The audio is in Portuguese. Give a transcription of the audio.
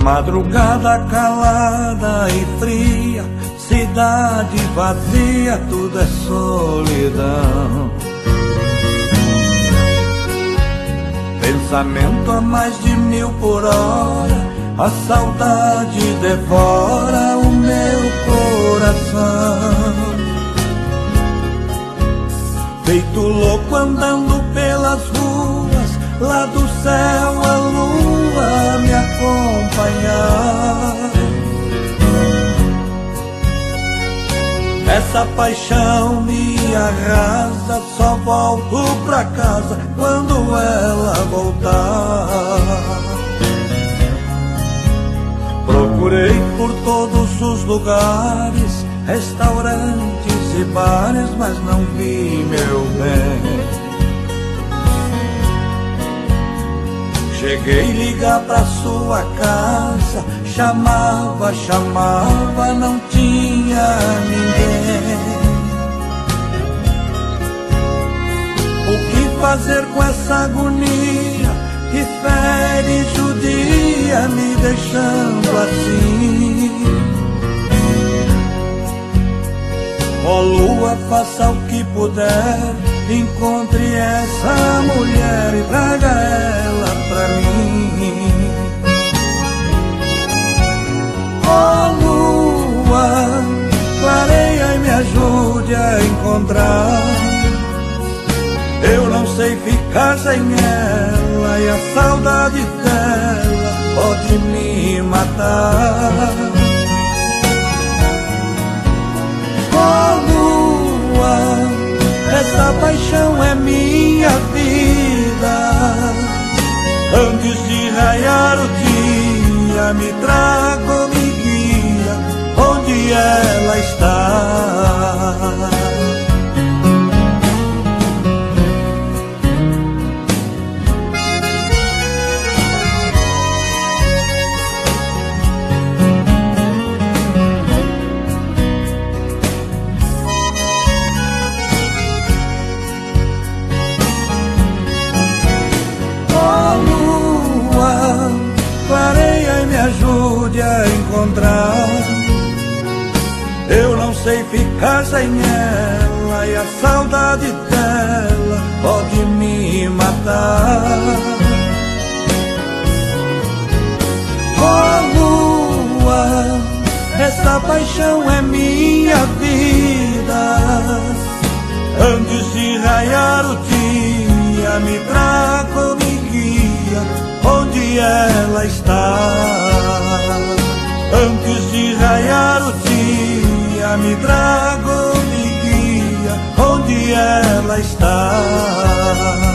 Madrugada calada e fria, cidade vazia, tudo é solidão. Pensamento a mais de 1000 por hora, a saudade devora o meu coração. Feito louco andando pelas ruas, lá do céu a lua me acompanhar. Essa paixão me arrasa, só volto pra casa quando ela voltar. Procurei por todos os lugares, restaurantes e bares, mas não vi, meu bem. Cheguei a ligar pra sua casa, chamava, chamava, não tinha ninguém. O que fazer com essa agonia que fere e judia, me deixando assim? Ó lua, faça o que puder, encontre essa mulher e traga ela pra mim. Ó lua, clareia e me ajude a encontrar. Eu não sei ficar sem ela e a saudade dela pode me matar. Ó lua, essa paixão é minha vida. Antes de raiar o dia, me traga, me guia, onde ela está. Ajude a encontrar. Eu não sei ficar sem ela e a saudade dela pode me matar. Oh lua, essa paixão é minha vida. Antes de raiar o dia, me traga, me guia, onde ela está. Antes de raiar o dia, me traga, me guia, onde ela está.